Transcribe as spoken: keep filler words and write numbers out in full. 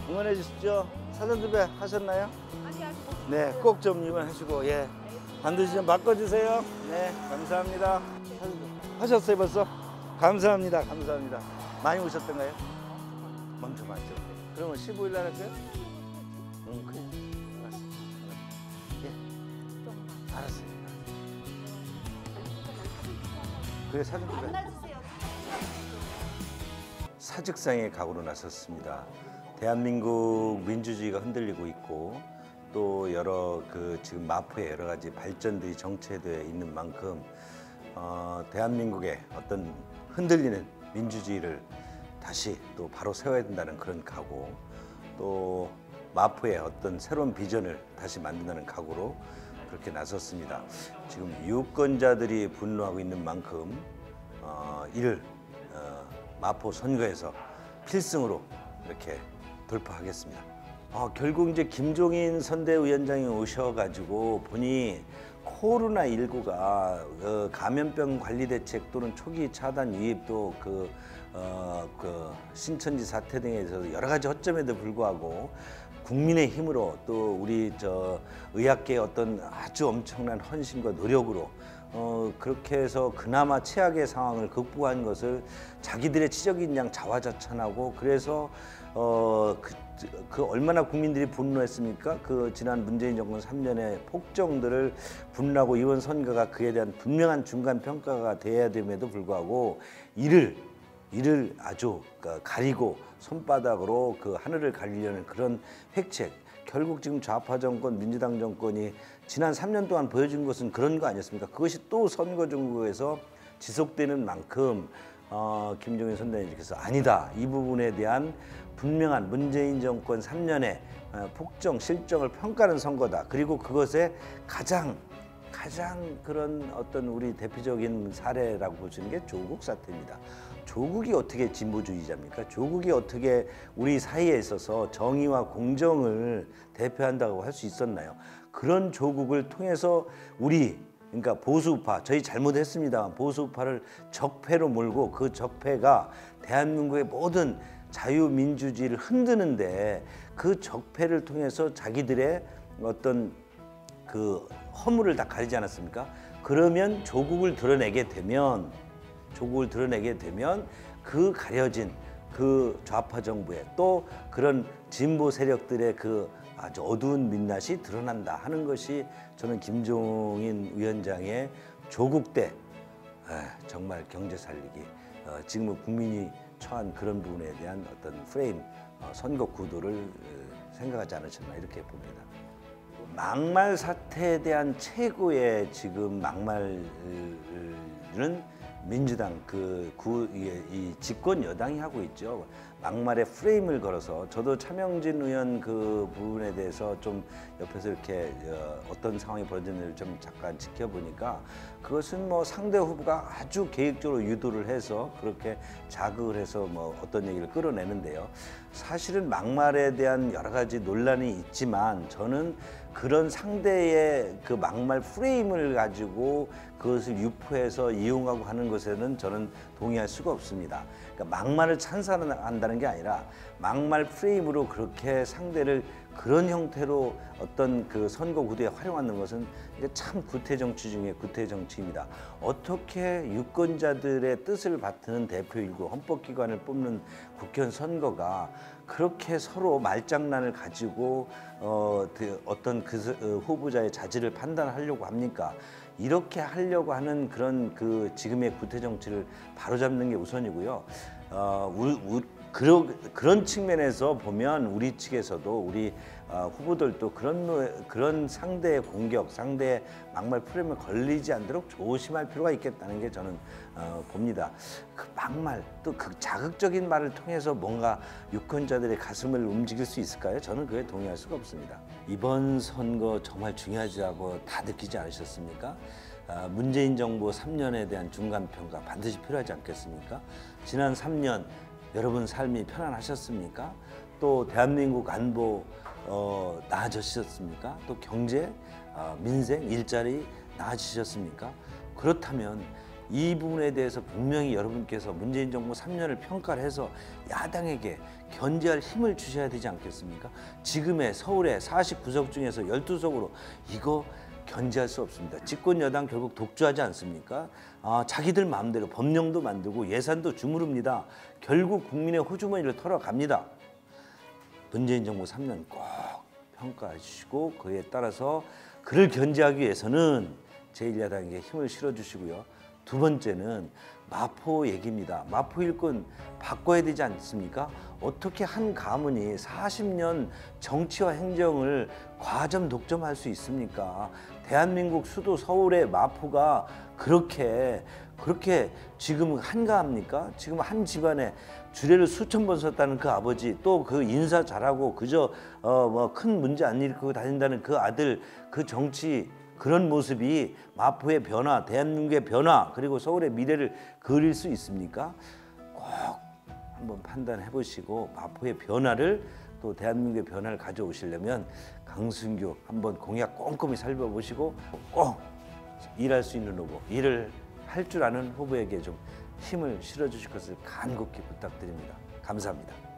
응원해 주십시오. 사전 투표 하셨나요? 아니 아직 못 네, 꼭 좀 응원하시고 예, 반드시 좀 바꿔주세요. 네, 감사합니다. 하셨어요 벌써? 감사합니다. 감사합니다. 많이 오셨던가요? 먼저 맞죠. 그러면 십오 일 날 할까요? 응, 그래. 알았어. 예, 알았어요. 그래, 사진 찍어. 사직상의 각오로 나섰습니다. 대한민국 민주주의가 흔들리고 있고 또 여러 그 지금 마포에 여러 가지 발전들이 정체되어 있는 만큼 어, 대한민국의 어떤 흔들리는 민주주의를 다시 또 바로 세워야 된다는 그런 각오, 또 마포의 어떤 새로운 비전을 다시 만든다는 각오로 그렇게 나섰습니다. 지금 유권자들이 분노하고 있는 만큼 어, 이를 어, 마포 선거에서 필승으로 이렇게 돌파하겠습니다. 어, 결국 이제 김종인 선대위원장이 오셔가지고 보니 코로나 십구가 어, 감염병 관리 대책 또는 초기 차단 유입도 그, 어, 그 신천지 사태 등에서 여러 가지 허점에도 불구하고 국민의 힘으로 또 우리 저 의학계의 어떤 아주 엄청난 헌신과 노력으로 어, 그렇게 해서 그나마 최악의 상황을 극복한 것을 자기들의 치적인 양 자화자찬하고 그래서 어, 그, 그 얼마나 국민들이 분노했습니까? 그 지난 문재인 정권 삼 년의 폭정들을 분노하고 이번 선거가 그에 대한 분명한 중간 평가가 돼야 됨에도 불구하고 이를 이를 아주 가리고 손바닥으로 그 하늘을 가리려는 그런 획책. 결국 지금 좌파 정권, 민주당 정권이 지난 삼 년 동안 보여준 것은 그런 거 아니었습니까? 그것이 또 선거 정국에서 지속되는 만큼 어, 김종인 선대위원장께서 아니다. 이 부분에 대한 분명한 문재인 정권 삼 년의 폭정, 실정을 평가하는 선거다. 그리고 그것에 가장 가장 그런 어떤 우리 대표적인 사례라고 볼 수 있는 게 조국 사태입니다. 조국이 어떻게 진보주의자입니까? 조국이 어떻게 우리 사이에 있어서 정의와 공정을 대표한다고 할 수 있었나요? 그런 조국을 통해서 우리 그러니까 보수우파, 저희 잘못했습니다만 보수우파를 적폐로 몰고 그 적폐가 대한민국의 모든 자유민주주의를 흔드는데 그 적폐를 통해서 자기들의 어떤 그 허물을 다 가리지 않았습니까? 그러면 조국을 드러내게 되면 조국을 드러내게 되면 그 가려진 그 좌파 정부의 또 그런 진보 세력들의 그 아주 어두운 민낯이 드러난다 하는 것이 저는 김종인 위원장의 조국 때 에, 정말 경제 살리기 어, 지금은 국민이 처한 그런 부분에 대한 어떤 프레임 어, 선거 구도를 어, 생각하지 않으셨나 이렇게 봅니다. 막말 사태에 대한 최고의 지금 막말은 민주당 그 구, 이 집권 여당이 하고 있죠. 막말의 프레임을 걸어서 저도 차명진 의원 그 부분에 대해서 좀 옆에서 이렇게 어떤 상황이 벌어지는지를 좀 잠깐 지켜보니까 그것은 뭐 상대 후보가 아주 계획적으로 유도를 해서 그렇게 자극을 해서 뭐 어떤 얘기를 끌어내는데요. 사실은 막말에 대한 여러 가지 논란이 있지만 저는 그런 상대의 그 막말 프레임을 가지고 그것을 유포해서 이용하고 하는 것에는 저는 동의할 수가 없습니다. 그러니까 막말을 찬성한다는 게 아니라 막말 프레임으로 그렇게 상대를 그런 형태로 어떤 그 선거 구도에 활용하는 것은 이게 참 구태 정치 중에 구태 정치입니다. 어떻게 유권자들의 뜻을 받드는 대표이고 헌법기관을 뽑는 국회의원 선거가 그렇게 서로 말장난을 가지고 어, 그 어떤 그 후보자의 자질을 판단하려고 합니까? 이렇게 하려고 하는 그런 그 지금의 구태 정치를 바로잡는 게 우선이고요. 어, 우, 우, 그러, 그런 측면에서 보면 우리 측에서도 우리 어, 후보들도 그런 그런 상대의 공격, 상대의 막말 프레임에 걸리지 않도록 조심할 필요가 있겠다는 게 저는 어, 봅니다. 그 막말 또 그 자극적인 말을 통해서 뭔가 유권자들의 가슴을 움직일 수 있을까요? 저는 그에 동의할 수가 없습니다. 이번 선거 정말 중요하다고 다 느끼지 않으셨습니까? 아, 문재인 정부 삼 년에 대한 중간평가 반드시 필요하지 않겠습니까? 지난 삼 년 여러분 삶이 편안하셨습니까? 또 대한민국 안보 어, 나아지셨습니까? 또 경제, 어, 민생, 일자리 나아지셨습니까? 그렇다면 이 부분에 대해서 분명히 여러분께서 문재인 정부 삼 년을 평가를 해서 야당에게 견제할 힘을 주셔야 되지 않겠습니까? 지금의 서울의 사십구 석 중에서 열두 석으로 이거 견제할 수 없습니다. 집권 여당 결국 독주하지 않습니까? 아, 자기들 마음대로 법령도 만들고 예산도 주무릅니다. 결국 국민의 호주머니를 털어갑니다. 문재인 정부 삼 년 꼭 평가해 주시고 그에 따라서 그를 견제하기 위해서는 제일 야당에게 힘을 실어주시고요. 두 번째는 마포 얘기입니다. 마포 일꾼 바꿔야 되지 않습니까? 어떻게 한 가문이 사십 년 정치와 행정을 과점 독점할 수 있습니까? 대한민국 수도 서울의 마포가 그렇게 그렇게 지금 한가합니까? 지금 한 집안에 주례를 수천 번 썼다는 그 아버지, 또 그 인사 잘하고 그저 어 뭐 큰 문제 안 일으키고 다닌다는 그 아들, 그 정치 그런 모습이 마포의 변화, 대한민국의 변화, 그리고 서울의 미래를 그릴 수 있습니까? 꼭 한번 판단해 보시고 마포의 변화를 또 대한민국의 변화를 가져오시려면 강승규 한번 공약 꼼꼼히 살펴보시고 꼭 일할 수 있는 후보, 일을 할 줄 아는 후보에게 좀 힘을 실어주실 것을 간곡히 부탁드립니다. 감사합니다.